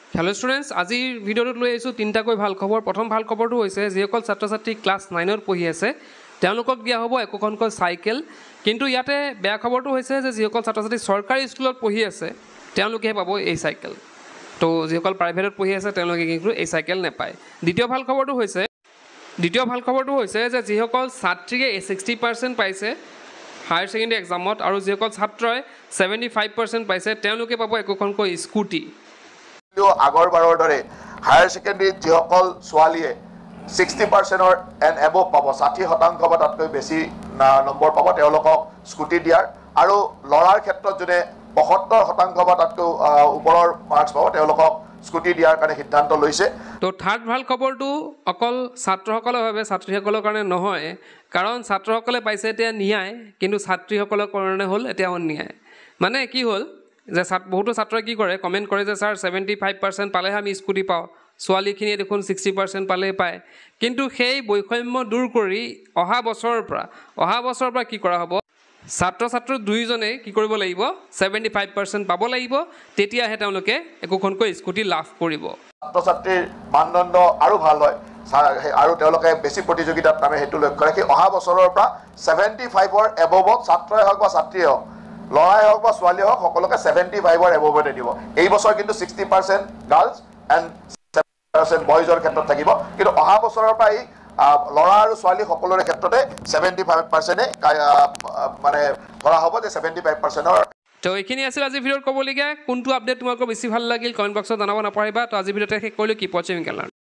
Hello students, আজিৰ ভিডিঅ'টোত লৈ আহিছো তিনটাকৈ ভাল খবৰ। প্ৰথম ভাল খবৰটো হৈছে যিসকল ছাত্ৰ-ছাত্ৰী ক্লাছ 9 ত পঢ়ি আছে তেওঁলোকক দিয়া হ'ব একোখনকৈ সাইকেল। কিন্তু ইয়াতে বেয়া খবৰটো হৈছে যে যিসকল ছাত্ৰ-ছাত্ৰী চৰকাৰী স্কুলত পঢ়ি আছে তেওঁলোকে পাব এই সাইকেল। তো যিসকল প্ৰাইভেটত পঢ়ি আছে তেওঁলোকে কিন্তু এই সাইকেল নাপায়। দ্বিতীয় ভাল খবৰটো হৈছে যে যিসকল ছাত্ৰীয়ে 60% পাইছে হায়াৰ সেকেন্ডাৰী এক্সামত আৰু যিসকল ছাত্ৰই 75% পাইছে তেওঁলোকে পাব একোখনকৈ স্কুটি। আগৰ বাৰৰ দৰে হায়াৰ সেকেন্ডাৰী যিসকল ছোৱালীয়ে 60% এণ্ড এবভ পাব 60% বা তাতকৈ বেছি নম্বৰ পাব তেওঁলোকক স্কুটি দিয়াৰ আৰু লৰাৰ ক্ষেত্ৰত যোনে 75% বা তাতকৈ ওপৰৰ মাৰ্কছ পাব তেওঁলোকক স্কুটি দিয়াৰ কাৰণে সিদ্ধান্ত লৈছে। তো থাৰ্ড ভাল খবৰটো অকল ছাত্ৰসকলৰ বাবে ছাত্ৰীসকলৰ কাৰণে নহয়, কাৰণ ছাত্ৰসকলে পাইছে এতিয়া ন্যায় কিন্তু ছাত্ৰীসকলৰ কাৰণে হ'ল এতিয়া অন্যায়। মানে কি হ'ল যে বহুতো ছাত্ৰই কি কৰে কমেণ্ট কৰে যে ছাৰ 75% পালেহে আমি স্কুটি পাওঁ, ছোৱালীখিনিয়ে দেখোন 60% পালেই পায়। কিন্তু সেই বৈষম্য দূৰ কৰি অহা বছৰৰ পৰা কি কৰা হ'ব, ছাত্ৰ দুইজনে কি কৰিব লাগিব 75% পাব লাগিব, তেতিয়াহে তেওঁলোকে একোখনকৈ স্কুটি লাভ কৰিব। ছাত্ৰ-ছাত্ৰীৰ মানদণ্ড আৰু ভাল হয় আৰু তেওঁলোকে বেছি প্ৰতিযোগিতাত নামে সেইটো লক্ষ্য ৰাখি অহা বছৰৰ পৰা 75ৰ এবভত ছাত্ৰই হওক বা ছাত্ৰীয়ে হওক লৰাই হওক বা ছোৱালী হওক সকলোকে 75ৰ এবভতে দিব। এই বছৰ কিন্তু 60% গাৰ্লছ এণ্ড 70% বয়জৰ ক্ষেত্ৰত থাকিব, কিন্তু অহা বছৰৰ পৰা এই লৰা আৰু ছোৱালী সকলোৰে ক্ষেত্ৰতে 75% মানে ধৰা হ'ব যে 75%ৰ। তো এইখিনি আছিল আজি ভিডিঅ'ত ক'বলগীয়া। কোনটো আপডেট তোমালোকৰ বেছি ভাল লাগিল কমেণ্ট বক্সত জনাব নাপাহৰিবা। তো আজি ভিডিঅ'তে শেষ কৰিলোঁ। কিপ ৱাচিং।